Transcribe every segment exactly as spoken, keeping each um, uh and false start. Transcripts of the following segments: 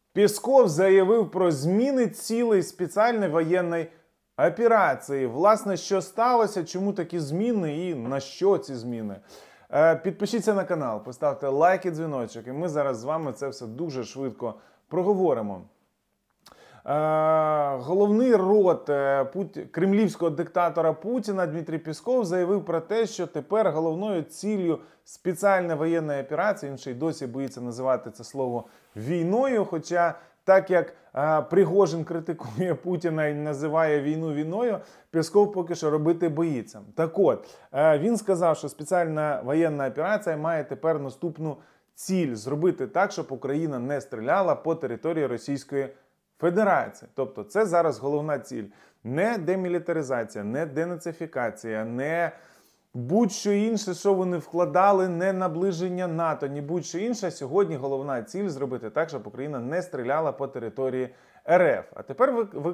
Пєсков заявив про зміни цілей спеціальної воєнної операції. Власне, що сталося, чому такі зміни і на що ці зміни? Підпишіться на канал, поставте лайк і дзвіночок, і ми зараз з вами це все дуже швидко проговоримо. Головний рот кремлівського диктатора Путіна Дмитрій Пєсков заявив про те, що тепер головною ціллю спеціальної воєнної операції, він ще й досі боїться називати це слово війною, хоча так як Пригожин критикує Путіна і називає війну війною, Пєсков поки що робити боїться. Так от, він сказав, що спеціальна воєнна операція має тепер наступну ціль – зробити так, щоб Україна не стріляла по території Російської Федерації. Тобто це зараз головна ціль. Не демілітаризація, не денацифікація, не будь-що інше, що вони вкладали, не наближення НАТО, ні будь-що інше. Сьогодні головна ціль – зробити так, щоб Україна не стріляла по території РФ. А тепер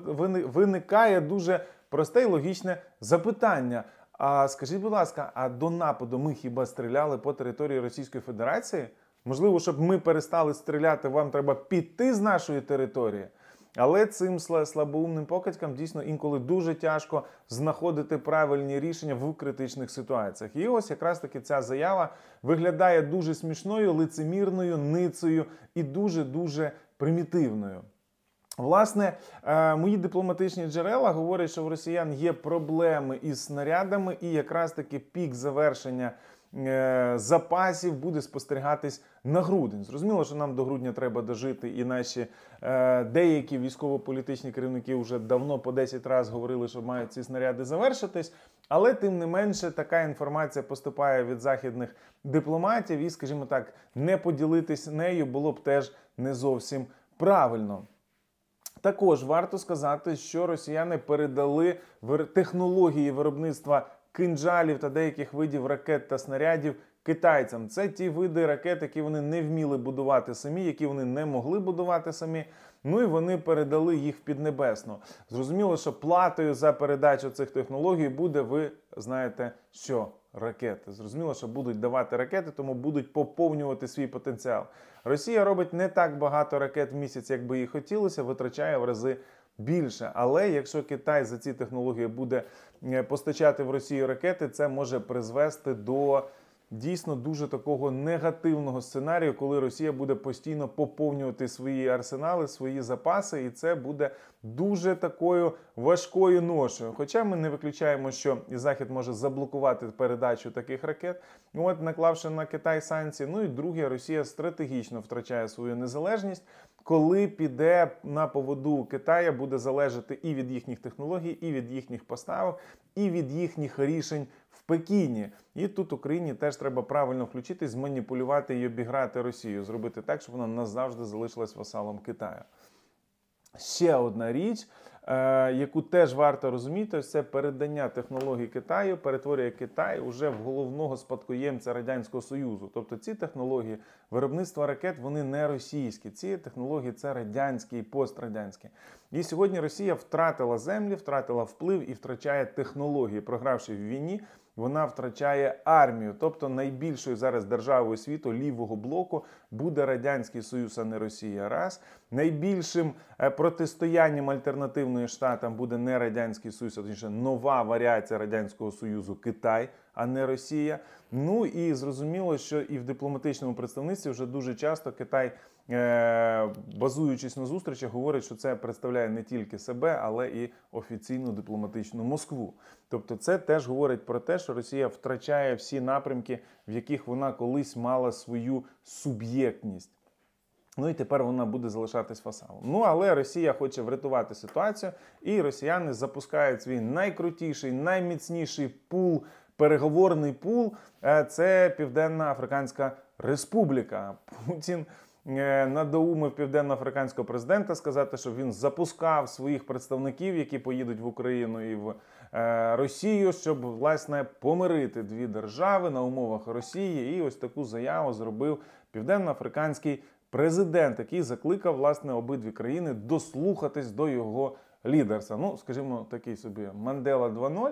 виникає дуже просте і логічне запитання. А скажіть, будь ласка, а до нападу ми хіба стріляли по території Російської Федерації? Можливо, щоб ми перестали стріляти, вам треба піти з нашої території? Але цим слабоумним покидькам дійсно інколи дуже тяжко знаходити правильні рішення в критичних ситуаціях. І ось якраз таки ця заява виглядає дуже смішною, лицемірною, ницею і дуже-дуже примітивною. Власне, мої дипломатичні джерела говорять, що в росіян є проблеми із снарядами, і якраз таки пік завершення запасів буде спостерігатись на грудень. Зрозуміло, що нам до грудня треба дожити, і наші е, деякі військово-політичні керівники вже давно по десять разів говорили, що мають ці снаряди завершитись, але тим не менше така інформація поступає від західних дипломатів і, скажімо так, не поділитись нею було б теж не зовсім правильно. Також варто сказати, що росіяни передали технології виробництва кинджалів та деяких видів ракет та снарядів китайцям. Це ті види ракет, які вони не вміли будувати самі, які вони не могли будувати самі. Ну і вони передали їх в Піднебесну. Зрозуміло, що платою за передачу цих технологій буде, ви знаєте, що? Ракети. Зрозуміло, що будуть давати ракети, тому будуть поповнювати свій потенціал. Росія робить не так багато ракет в місяць, як би їй хотілося, витрачає в рази більше. Але якщо Китай за ці технології буде постачати в Росію ракети, це може призвести до дійсно дуже такого негативного сценарію, коли Росія буде постійно поповнювати свої арсенали, свої запаси, і це буде дуже такою важкою ношею. Хоча ми не виключаємо, що і Захід може заблокувати передачу таких ракет, от наклавши на Китай санкції. Ну і друге, Росія стратегічно втрачає свою незалежність, коли піде на поводу Китая, буде залежати і від їхніх технологій, і від їхніх поставок, і від їхніх рішень в Пекіні. І тут Україні теж треба правильно включитись, зманіпулювати і обіграти Росію, зробити так, щоб вона назавжди залишилась васалом Китаю. Ще одна річ, е, яку теж варто розуміти, це передання технологій Китаю, перетворює Китай уже в головного спадкоємця Радянського Союзу. Тобто ці технології виробництва ракет, вони не російські. Ці технології – це радянські і пострадянські. І сьогодні Росія втратила землі, втратила вплив і втрачає технології. Програвши в війні, вона втрачає армію. Тобто найбільшою зараз державою світу лівого блоку буде Радянський Союз, а не Росія. Раз. Найбільшим протистоянням альтернативної Штатам буде не Радянський Союз, а точніше нова варіація Радянського Союзу – Китай, а не Росія. Ну і зрозуміло, що і в дипломатичному представництві вже дуже часто Китай, е, базуючись на зустрічах, говорить, що це представляє не тільки себе, але і офіційну дипломатичну Москву. Тобто це теж говорить про те, що Росія втрачає всі напрямки, в яких вона колись мала свою суб'єктність. Ну і тепер вона буде залишатись васалом. Ну, але Росія хоче врятувати ситуацію, і росіяни запускають свій найкрутіший, найміцніший пул, переговорний пул – це Південна Африканська Республіка. Путін надоумив південноафриканського президента сказати, що він запускав своїх представників, які поїдуть в Україну і в Росію, щоб, власне, помирити дві держави на умовах Росії. І ось таку заяву зробив південноафриканський президент, який закликав, власне, обидві країни дослухатись до його лідерства. Ну, скажімо, такий собі Мандела два нуль.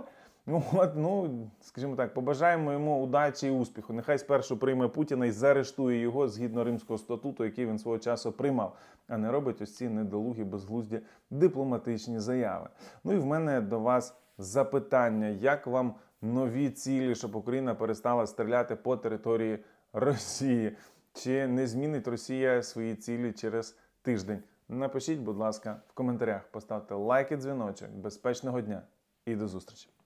Ну от, ну скажімо так, побажаємо йому удачі і успіху. Нехай спершу прийме Путіна і заарештує його згідно Римського статуту, який він свого часу приймав, а не робить ось ці недолугі, безглузді дипломатичні заяви. Ну і в мене до вас запитання: як вам нові цілі, щоб Україна перестала стріляти по території Росії? Чи не змінить Росія свої цілі через тиждень? Напишіть, будь ласка, в коментарях, поставте лайк і дзвіночок. Безпечного дня і до зустрічі!